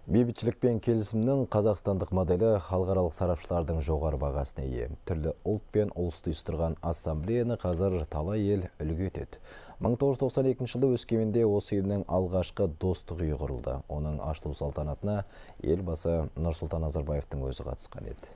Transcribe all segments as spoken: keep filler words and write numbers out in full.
Бейбітшілік пен келісімнің қазақстандық моделі халықаралық сарапшылардың жоғары бағасына ие. Түрлі ұлт пен ұлысты ұйыстырған ассамблеяны қазір талай ел үлгі етеді. мың тоғыз жүз тоқсан екінші жылы Өскеменде осы ұйымның алғашқы достық үйі құрылды. Оның ашылу салтанатына елбасы Нұрсұлтан Назарбаевтың өзі қатысқан еді.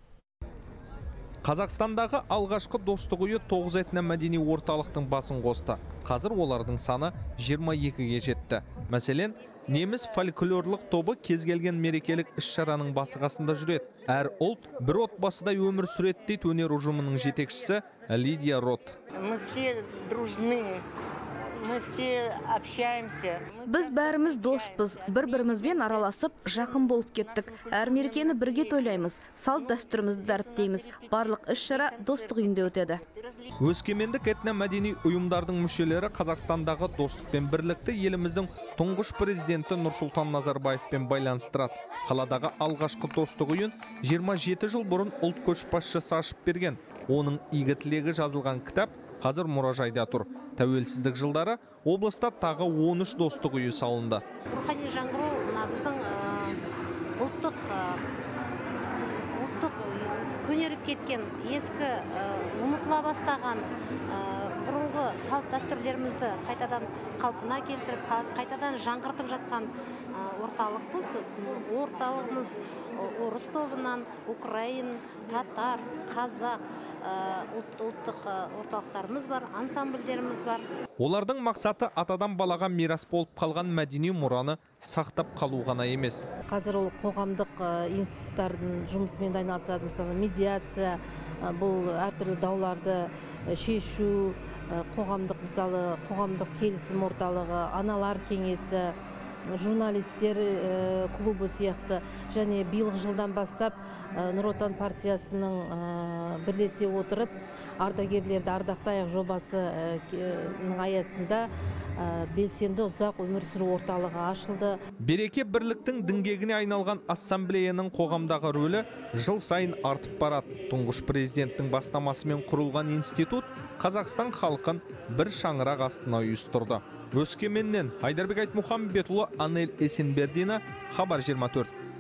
Қазақстандағы алғашқы достық үйі тоғыз этномәдени орталықтың басын қосты. Қазір олардың саны жиырма екіге жетті. Мәселен, неміс фольклорлық тобы кез келген мерекелік іс-шараның басы қасында жүреді. Әр ұлт бір отбасыдай өмір сүреді дейді өнер ұжымының жетекшісі Лидия Рот. Мы все дружны. Мы все общаемся. Біз бәріміз доспыз, бір-бірімізбен араласып, жақын болып кеттік. Әр мерекені бірге тойлаймыз, салт дәстүрімізді дәріптейміз. Барлық іс-шара достық үйінде өтеді. Өскемендік этномәдени ұйымдардың мүшелері Қазақстандағы достық пен бірлікті еліміздің тұңғыш президенті Нұрсұлтан Назарбаевпен байланыстырады. Қаладағы алғашқы достық үйін жиырма жеті жыл бұрын ұлт көшбасшысы ашып берген. Оның игі тілегі жазылған кітап қазір мұражайда тұр. Тәуелсіздік жылдары облыста тағы он үш достық үйі салынды. Рухани жаңғыру мына біздің ұлттық ұлттық көнеріп кеткен ескі ұмытыла бастаған бұрынғы салт дәстүрлерімізді қайтадан қалпына келтіріп, қайтадан жаңғыртып жатқан орталықпыз. Орталығымыз орыс тобынан украин, татар, қазақ ұлттық орталықтарымыз бар, ансамбльдеріміз бар. Олардың мақсаты атадан балаға мирас болып қалған мәдени мұраны сақтап қалу ғана емес. Қазір ол қоғамдық институттардың жұмысымен айналысады. Мысалы, медиация, бұл әртүрлі дауларды шешу, қоғамдық, мысалы, қоғамдық келісім орталығы, аналар кеңесі, журналистер клубы сияқты, және биылғы жылдан бастап Нұр Отан партиясының бірлесе отырып ардагерлерді ардақтайық жобасының аясында белсенді ұзақ өмір сүру орталығы ашылды. Береке бірліктің діңгегіне айналған ассамблеяның қоғамдағы рөлі жыл сайын артып барады. Тұңғыш президенттің бастамасымен құрылған институт Қазақстан халқын бір шаңырақ астына ұйыстырды. Өскеменнен Айдарбек Айтмұхамбетұлы, Анель Есенбердина, Хабар жиырма төрт.